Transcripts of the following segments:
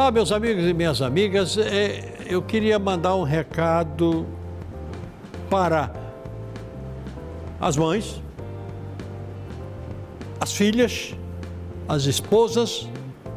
Olá, meus amigos e minhas amigas. Eu queria mandar um recado para as mães, as filhas, as esposas.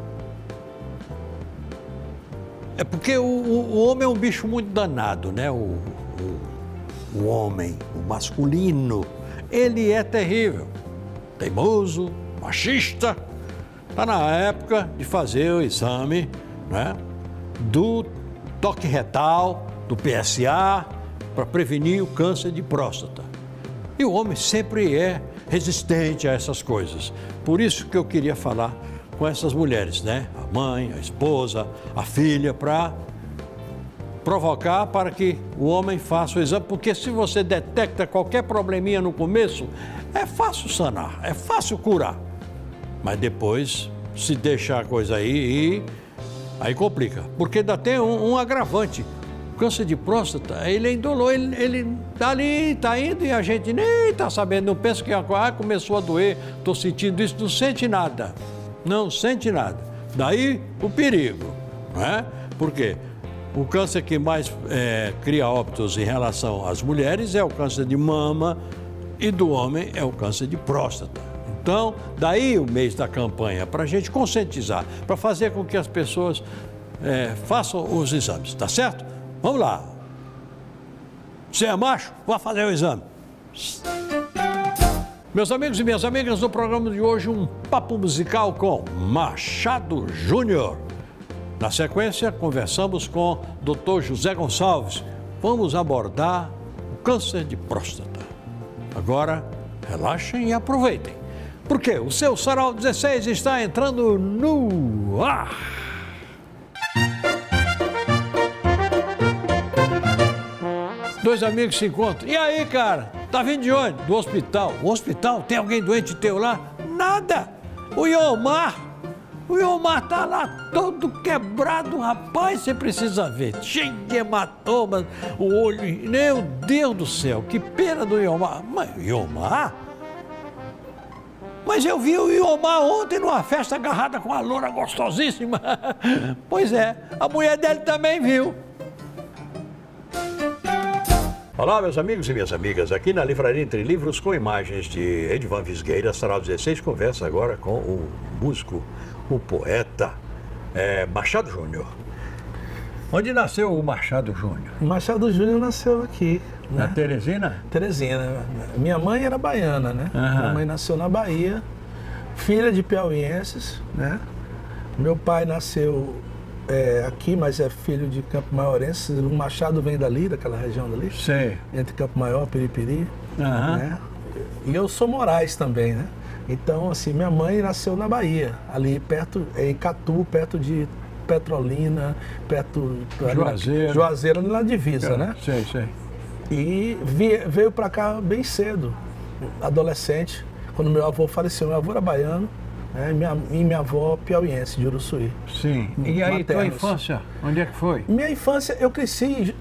É porque o homem é um bicho muito danado, né? O homem, o masculino, ele é terrível, teimoso, machista. Está na época de fazer o exame, né, do toque retal, do PSA, para prevenir o câncer de próstata. E o homem sempre é resistente a essas coisas. Por isso que eu queria falar com essas mulheres, né? A mãe, a esposa, a filha, para provocar para que o homem faça o exame, porque se você detecta qualquer probleminha no começo, é fácil sanar, é fácil curar. Mas depois, se deixar a coisa aí complica. Porque ainda tem um agravante. O câncer de próstata, ele é indolor, ele tá ali, tá indo e a gente nem tá sabendo, não pensa que começou a doer, tô sentindo isso, não sente nada. Não sente nada. Daí o perigo, não é? Por quê? O câncer que mais cria óbitos em relação às mulheres é o câncer de mama e do homem é o câncer de próstata. Então, daí o mês da campanha, para a gente conscientizar, para fazer com que as pessoas façam os exames, tá certo? Vamos lá. Você é macho? Vá fazer o exame. Meus amigos e minhas amigas, no programa de hoje, um papo musical com Machado Júnior. Na sequência, conversamos com o Dr. José Gonçalves. Vamos abordar o câncer de próstata. Agora, relaxem e aproveitem, porque o seu Sarau 16 está entrando no ar. Dois amigos se encontram. E aí, cara? Tá vindo de onde? Do hospital. O hospital? Tem alguém doente teu lá? Nada. O Iomar tá lá todo quebrado, rapaz, você precisa ver. Cheio de hematomas, o olho... Meu Deus do céu, que pena do Iomar. Mas Iomar? Mas eu vi o Iomar ontem numa festa agarrada com uma loura gostosíssima. Pois é, a mulher dele também viu. Olá, meus amigos e minhas amigas. Aqui na Livraria Entre Livros, com imagens de Edivan Visgueira, Sarau 16, conversa agora com o músico, o poeta Machado Júnior. Onde nasceu o Machado Júnior? O Machado Júnior nasceu aqui. Na Teresina? Teresina. Minha mãe era baiana, né? Minha mãe nasceu na Bahia, filha de piauienses, né? Meu pai nasceu aqui, mas é filho de Campo Maiorense. O Machado vem dali, daquela região dali. Sei. Entre Campo Maior, Piripiri. Né? E eu sou Moraes também, né? Então, assim, minha mãe nasceu na Bahia, ali perto, em Catu, perto de Petrolina, perto... Juazeiro, ali na divisa, né? Sei. E veio pra cá bem cedo, adolescente, quando meu avô faleceu. Meu avô era baiano, né? E minha avó piauiense, de Uruçuí. Sim. E aí, tua infância, onde é que foi? Minha infância, eu cresci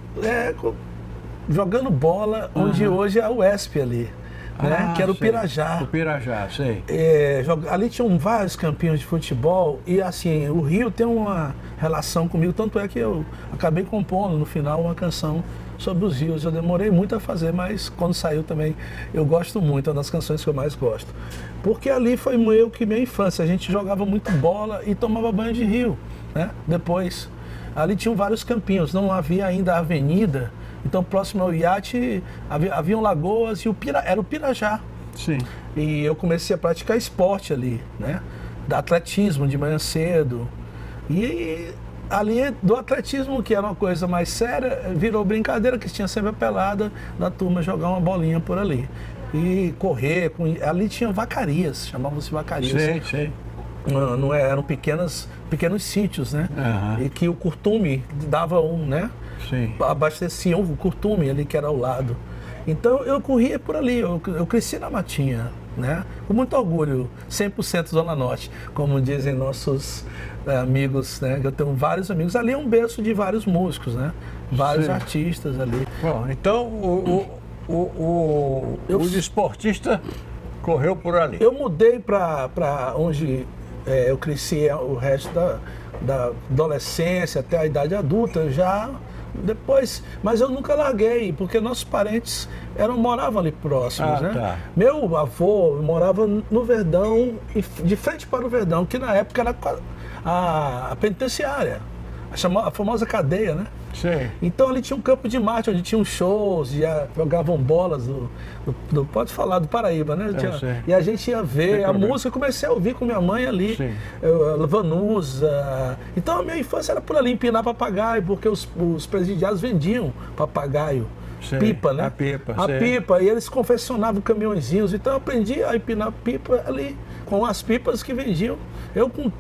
jogando bola, onde hoje é a UESP ali. Né? Que era o Pirajá. O Pirajá, sei. Ali tinham vários campinhos de futebol e assim, o Rio tem uma relação comigo, tanto é que eu acabei compondo no final uma canção sobre os rios. Eu demorei muito a fazer, mas quando saiu também eu gosto muito, é uma das canções que eu mais gosto. Porque ali foi meio que minha infância, a gente jogava muito bola e tomava banho de rio, né? Depois, ali tinham vários campinhos, não havia ainda a avenida. Então, próximo ao iate, haviam lagoas e era o Pirajá. Sim. E eu comecei a praticar esporte ali, né? Atletismo de manhã cedo. E ali do atletismo, que era uma coisa mais séria, virou brincadeira, que tinha sempre a pelada da turma jogar uma bolinha por ali. E correr, ali tinha vacarias, chamavam-se vacarias. Sei. Não eram pequenos sítios, né? E que o curtume dava né? Sim. Abasteciam o curtume ali que era ao lado. Então eu corria por ali, eu cresci na matinha, né? Com muito orgulho, 100% Zona Norte, como dizem nossos amigos, né? Eu tenho vários amigos. Ali é um berço de vários músicos, né? Vários artistas ali. Bom, então o desportista correu por ali. Eu mudei para onde eu cresci o resto da adolescência até a idade adulta, eu já depois, mas eu nunca larguei, porque nossos parentes moravam ali próximos, né? Tá. Meu avô morava no Verdão, de frente para o Verdão, que na época era a penitenciária, a famosa cadeia, né? Sim. Então ali tinha um campo de Marte, onde tinham shows, jogavam bolas pode falar, do Paraíba, né? E a gente ia ver a música, eu comecei a ouvir com minha mãe ali, Vanusa. Então a minha infância era por ali, empinar papagaio, porque os presidiários vendiam papagaio. Sim, pipa, né? A pipa, e eles confeccionavam caminhõezinhos, então eu aprendi a empinar pipa ali, com as pipas que vendiam. Eu com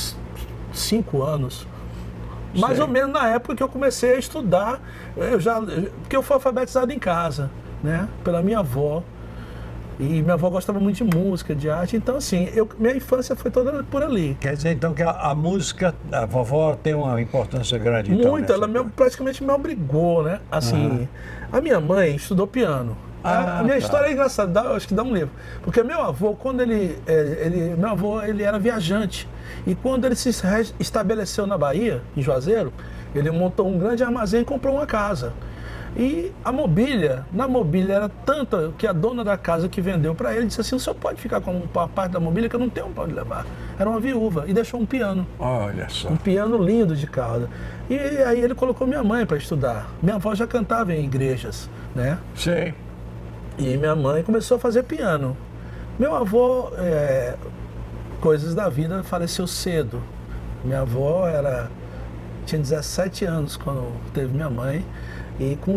5 anos. Mais ou menos na época que eu comecei a estudar, porque eu fui alfabetizado em casa, né, pela minha avó. E minha avó gostava muito de música, de arte, então assim, minha infância foi toda por ali. Quer dizer então que a música, a vovó tem uma importância grande? Muito, ela praticamente me obrigou, né? Assim, a minha mãe estudou piano. A minha história é engraçada, acho que dá um livro. Porque meu avô, quando meu avô era viajante. E quando ele se estabeleceu na Bahia, em Juazeiro, ele montou um grande armazém e comprou uma casa. E na mobília era tanta que a dona da casa que vendeu para ele disse assim: o senhor pode ficar com uma parte da mobília que eu não tenho para onde levar. Era uma viúva e deixou um piano. Olha só. Um piano lindo de cauda. E aí ele colocou minha mãe para estudar. Minha avó já cantava em igrejas, né? Sim. E minha mãe começou a fazer piano. Meu avô, coisas da vida, faleceu cedo. Minha avó tinha 17 anos quando teve minha mãe. E com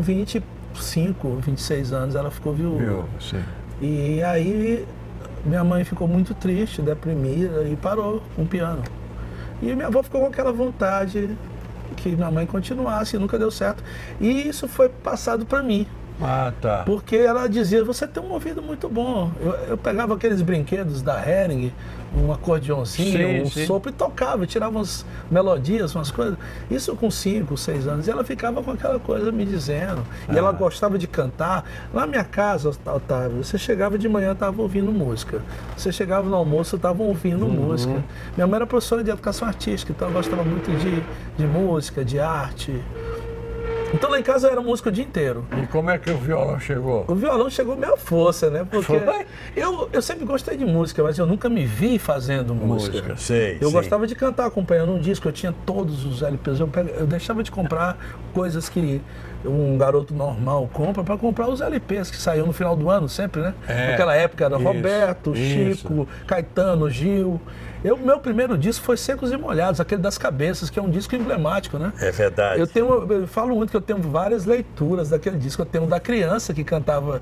25, 26 anos ela ficou viúva. Sim. E aí minha mãe ficou muito triste, deprimida e parou com o piano. E minha avó ficou com aquela vontade que minha mãe continuasse, e nunca deu certo. E isso foi passado para mim. Tá. Porque ela dizia: você tem um ouvido muito bom. Eu pegava aqueles brinquedos da Hering, um acordeãozinho, sopro, e tocava, tirava umas melodias, umas coisas. Isso com 5, 6 anos. E ela ficava com aquela coisa me dizendo. E ela gostava de cantar. Na minha casa, Otávio, você chegava de manhã, estava ouvindo música. Você chegava no almoço, estava ouvindo música. Minha mãe era professora de educação artística, então ela gostava muito de música, de arte. Então lá em casa eu era músico o dia inteiro. E como é que o violão chegou? O violão chegou meio à força, né? Porque eu sempre gostei de música, mas eu nunca me vi fazendo música. Eu gostava de cantar acompanhando um disco, eu tinha todos os LPs. Eu deixava de comprar coisas que um garoto normal compra para comprar os LPs que saíam no final do ano sempre, né? Naquela época era Roberto, Chico, Caetano, Gil. Meu primeiro disco foi Secos e Molhados, aquele das Cabeças, que é um disco emblemático, né? É verdade. Eu falo muito que eu tenho várias leituras daquele disco. Eu tenho da criança que cantava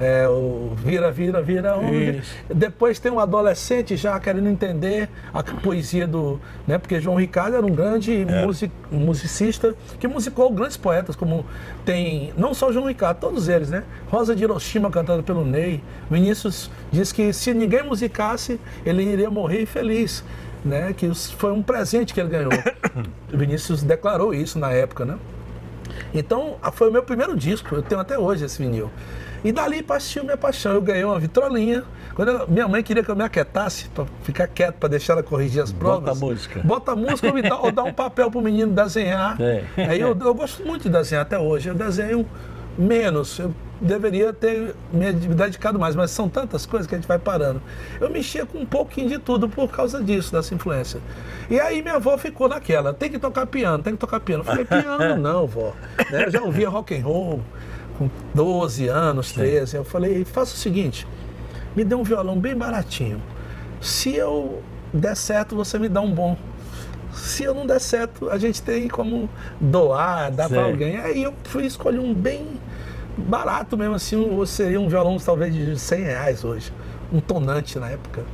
o Vira, Vira, Vira. Depois tem um adolescente já querendo entender a poesia né? Porque João Ricardo era um grande musicista que musicou grandes poetas, como tem, não só João Ricardo, todos eles, né? Rosa de Hiroshima, cantada pelo Ney. Vinícius diz que se ninguém musicasse, ele iria morrer infeliz, né? Que foi um presente que ele ganhou. O Vinícius declarou isso na época, né? Então, foi o meu primeiro disco, eu tenho até hoje esse vinil. E dali partiu minha paixão, eu ganhei uma vitrolinha. Minha mãe queria que eu me aquietasse, para ficar quieto, para deixar ela corrigir as provas. Bota a música ou dá um papel para o menino desenhar. Aí eu gosto muito de desenhar até hoje, eu desenho menos, eu deveria ter me dedicado mais, mas são tantas coisas que a gente vai parando. Eu mexia com um pouquinho de tudo por causa disso, dessa influência. E aí minha avó ficou naquela: tem que tocar piano, tem que tocar piano. Eu falei: piano não, vó. Eu já ouvia rock and roll com 12 anos, 13. Eu falei: faça o seguinte, me dê um violão bem baratinho. Se eu der certo, você me dá um bom. Se eu não der certo, a gente tem como doar, dar para alguém. Aí eu fui escolher um bem barato mesmo, assim, seria um violão talvez de R$100 hoje, um tonante na época.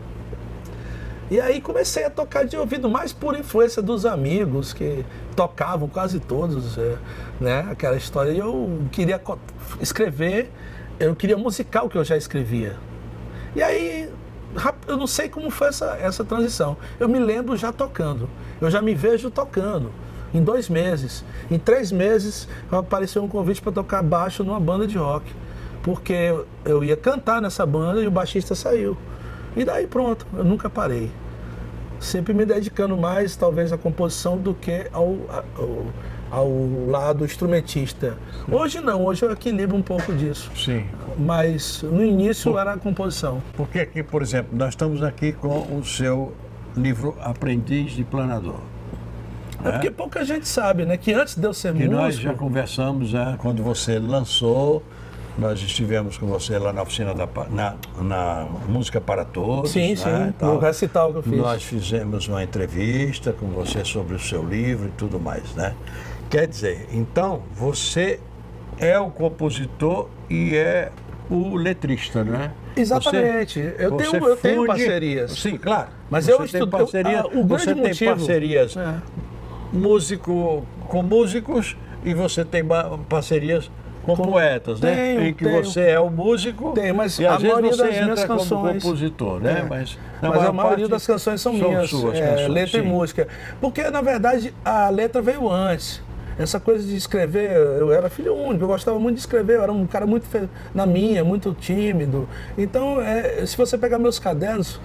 E aí comecei a tocar de ouvido, mais por influência dos amigos que tocavam, quase todos, né? Aquela história. E eu queria escrever, eu queria musicar o que eu já escrevia. E aí, eu não sei como foi essa transição. Eu me lembro já tocando, eu já me vejo tocando. Em 2 meses, em 3 meses, apareceu um convite para tocar baixo numa banda de rock, porque eu ia cantar nessa banda e o baixista saiu. E daí pronto, eu nunca parei. sempre me dedicando mais, talvez, à composição do que ao lado instrumentista. Hoje não, hoje eu equilibro um pouco disso. Sim. Mas no início era a composição. Porque aqui, por exemplo, nós estamos aqui com o seu livro Aprendiz de Planador. É porque pouca gente sabe, né? Que antes de eu ser músico... nós já conversamos, quando você lançou, nós estivemos com você lá na oficina na Música para Todos. Sim, sim, no recital que eu fiz. Nós fizemos uma entrevista com você sobre o seu livro e tudo mais, né? Quer dizer, então, você é o compositor e é o letrista, não é? Exatamente. Eu tenho parcerias. Sim, claro. Mas você eu tem estudo... parceria, o grande você tem motivo, parcerias músico com músicos e você tem parcerias com poetas, né? Em que você é o músico mas e às vezes maioria você das entra minhas como canções, compositor, né? Mas a maioria das canções são minhas, suas canções, letra sim. e música. Porque, na verdade, a letra veio antes. Essa coisa de escrever, eu era filho único, eu gostava muito de escrever, eu era um cara muito muito tímido. Então, se você pegar meus cadernos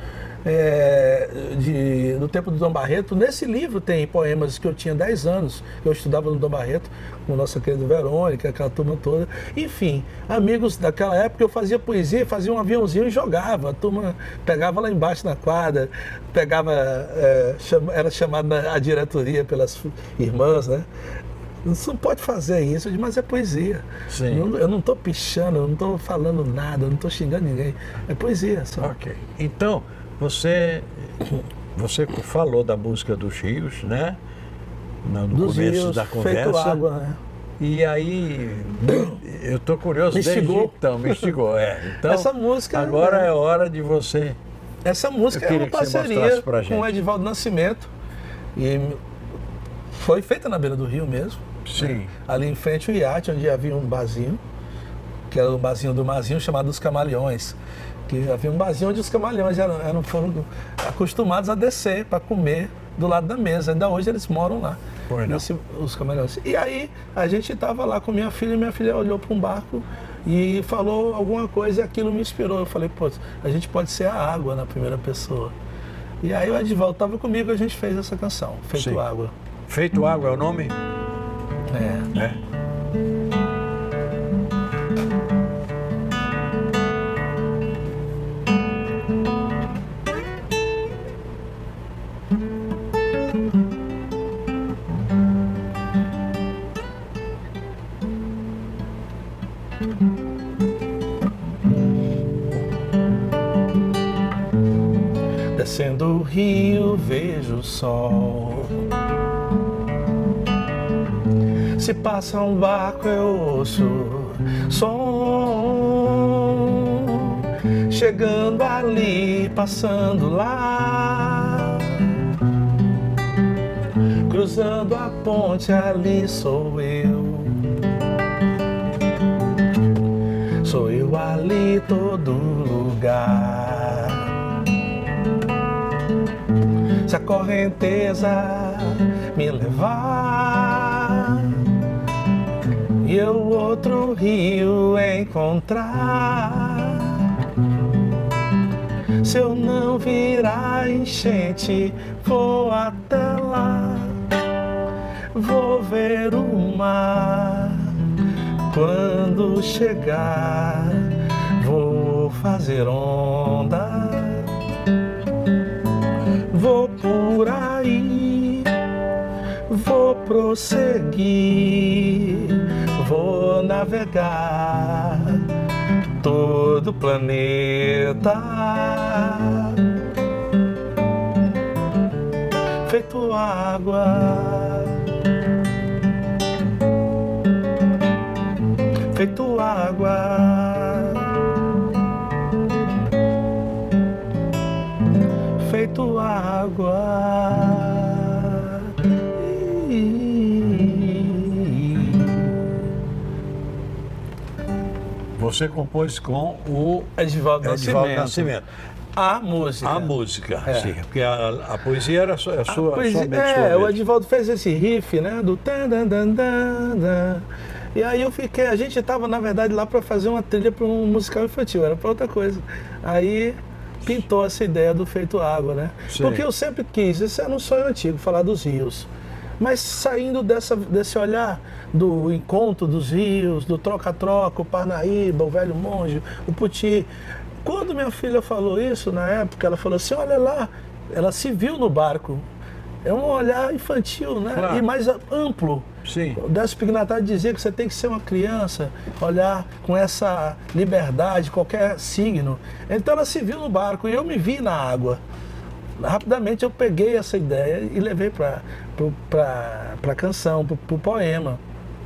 do tempo do Dom Barreto, nesse livro tem poemas que eu tinha 10 anos, eu estudava no Dom Barreto, com nossa querida Verônica, aquela turma toda. Enfim, amigos daquela época, eu fazia poesia, fazia um aviãozinho e jogava. A turma pegava lá embaixo na quadra, era chamada a diretoria pelas irmãs, né? Você não pode fazer isso, mas é poesia. Sim. Eu não estou pichando, eu não estou falando nada, eu não estou xingando ninguém. É poesia só. Ok. Então, você falou da música dos rios, né? No dos começo rios, da conversa. Feito água, né? E aí, eu estou curioso desde então, me instigou. Então, essa música... Agora é hora de você... Essa música é uma parceria com o Edivaldo Nascimento. E foi feita na beira do rio mesmo. Sim. Ali em frente ao iate, onde havia um barzinho, que era o barzinho do Mazinho, chamado Os Camaleões. Que havia um barzinho onde os camaleões foram acostumados a descer para comer do lado da mesa. Ainda hoje eles moram lá, os camaleões. E aí a gente estava lá com minha filha olhou para um barco e falou alguma coisa e aquilo me inspirou. Eu falei, pô, a gente pode ser a água na primeira pessoa. E aí o Edivaldo estava comigo e a gente fez essa canção, Feito Sim. Água. Feito Água é o nome? É. Descendo o rio vejo o sol, se passa um barco eu ouço som, chegando ali, passando lá, cruzando a ponte ali sou eu ali todo lugar. Se a correnteza me levar e eu outro rio encontrar, se eu não virar enchente, vou até lá, vou ver o mar. Quando chegar, vou fazer onda, vou por aí, vou prosseguir, vou navegar todo o planeta, feito água, feito água, feito água. Você compôs com o Edivaldo Nascimento. A música. A música, sim. Porque a poesia era sua, somente sua o Edivaldo fez esse riff, né? Do tan dan dan dan dan. E aí a gente estava, na verdade, lá para fazer uma trilha para um musical infantil, era para outra coisa. Aí pintou essa ideia do Feito Água, né? Sim. Porque eu sempre quis, esse era um sonho antigo, falar dos rios. Mas saindo desse olhar do encontro dos rios, do troca-troca, o Parnaíba, o Velho Monge, o Puti. Quando minha filha falou isso, na época, ela falou assim, olha lá, ela se viu no barco. É um olhar infantil, né? Claro. E mais amplo. Sim. O Décio Pignatari dizia que você tem que ser uma criança, olhar com essa liberdade, qualquer signo. Então ela se viu no barco e eu me vi na água. Rapidamente eu peguei essa ideia e levei para a canção, para o poema.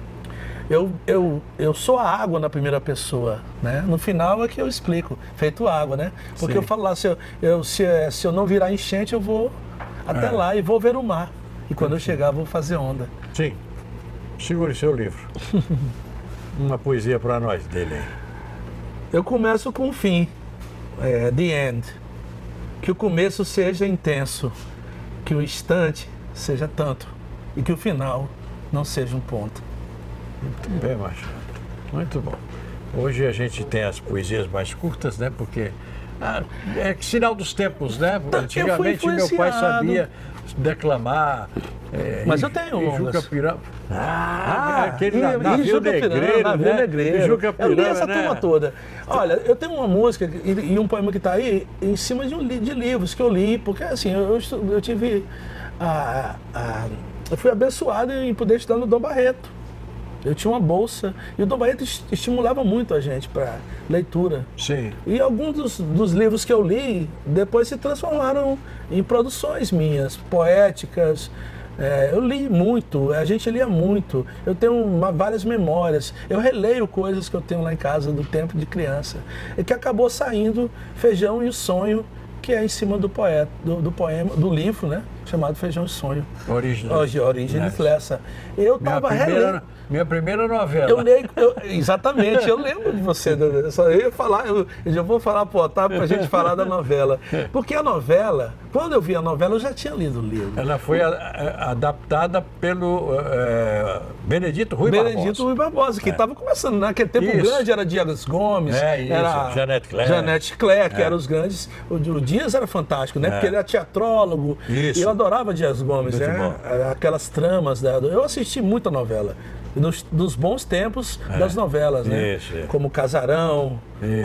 Eu sou a água na primeira pessoa, né? No final é que eu explico, feito água, né? Porque Sim. eu falo lá, se eu não virar enchente, eu vou até lá e vou ver o mar. E quando eu chegar, eu vou fazer onda. Sim. Segure seu livro. Uma poesia para nós dele aí. Eu começo com o fim, the end. Que o começo seja intenso, que o instante seja tanto e que o final não seja um ponto. Muito bem, Machado. Muito bom. Hoje a gente tem as poesias mais curtas, né? Porque é sinal dos tempos, né? Antigamente meu pai sabia declamar. Mas eu tenho longas. Aquele navio negreiro, navio né? negreiro. Eu li essa né? turma toda. Olha, eu tenho uma música e um poema que está aí em cima de livros que eu li, porque assim, eu tive eu fui abençoado em poder estudar no Dom Barreto. Eu tinha uma bolsa e o Dom Barreto estimulava muito a gente para leitura. Sim. E alguns dos livros que eu li depois se transformaram em produções minhas, poéticas. Eu li muito, a gente lia muito. Eu tenho várias memórias. Eu releio coisas que eu tenho lá em casa do tempo de criança. E que acabou saindo Feijão e o Sonho, que é em cima do poema, do livro, né? Chamado Feijão e Sonho. Origem de Flessa. Eu estava relendo. Minha primeira novela. Eu leio, exatamente, eu lembro de você. Eu só ia falar, eu já vou falar pro Otávio pra gente falar da novela. Porque a novela, quando eu vi a novela, eu já tinha lido o livro. Ela foi adaptada pelo Benedito Rui Barbosa, que estava começando. Naquele tempo o grande era Dias Gomes, era Janete Claire, que eram os grandes. O Dias era fantástico, né? Porque ele era teatrólogo. Isso. E eu adorava Dias Gomes, muito né? Bom. Aquelas tramas. Eu assisti muita novela. Dos bons tempos das novelas, né? Isso. Como Casarão,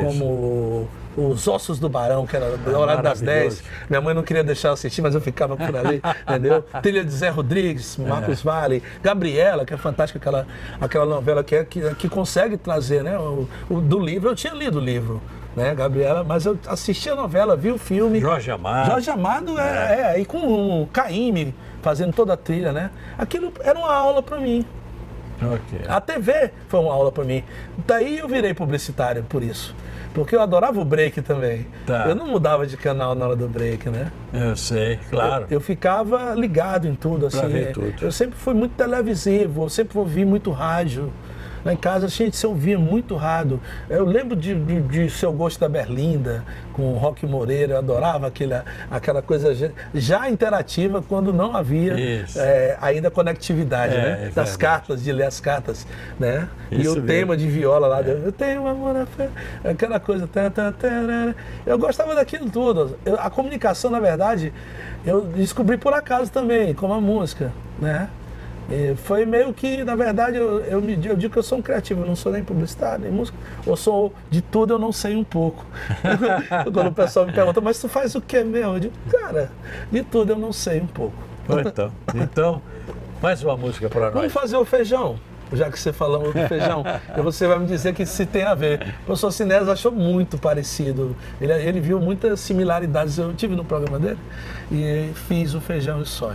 como Os Ossos do Barão, que era o horário das 10. Minha mãe não queria deixar eu assistir, mas eu ficava por ali, entendeu? Trilha de Zé Rodrigues, Marcos Valle, Gabriela, que é fantástica aquela novela que consegue trazer, né? Do livro, eu tinha lido o livro, né, Gabriela, mas eu assisti a novela, vi o filme. Jorge Amado e com o Caymmi fazendo toda a trilha, né? Aquilo era uma aula para mim. Okay. A TV foi uma aula para mim. Daí eu virei publicitário por isso. Porque eu adorava o break também. Tá. Eu não mudava de canal na hora do break, né? Eu sei, claro. Eu ficava ligado em tudo, assim. Tudo. Eu sempre fui muito televisivo, eu sempre ouvi muito rádio. Lá em casa a gente se ouvia muito rádio. Eu lembro de Seu Gosto da Berlinda, com o Roque Moreira. Eu adorava aquela coisa já interativa, quando não havia ainda conectividade, né? Das cartas, de ler as cartas, né? Isso e o mesmo. Tema de viola lá, eu tenho amor na fé, aquela coisa. Eu gostava daquilo tudo. A comunicação, na verdade, eu descobri por acaso também, como a música, né? Foi meio que, na verdade, eu digo que eu sou um criativo, eu não sou nem publicitário, nem músico, ou sou de tudo, eu não sei um pouco. Quando o pessoal me pergunta, mas tu faz o que mesmo? Eu digo, cara, de tudo eu não sei um pouco. Então, mais uma música para nós. Vamos fazer o feijão, já que você falou do feijão, você vai me dizer que se tem a ver. O professor Sinésio achou muito parecido, ele viu muitas similaridades, eu tive no programa dele, e fiz o Feijão e o Sonho.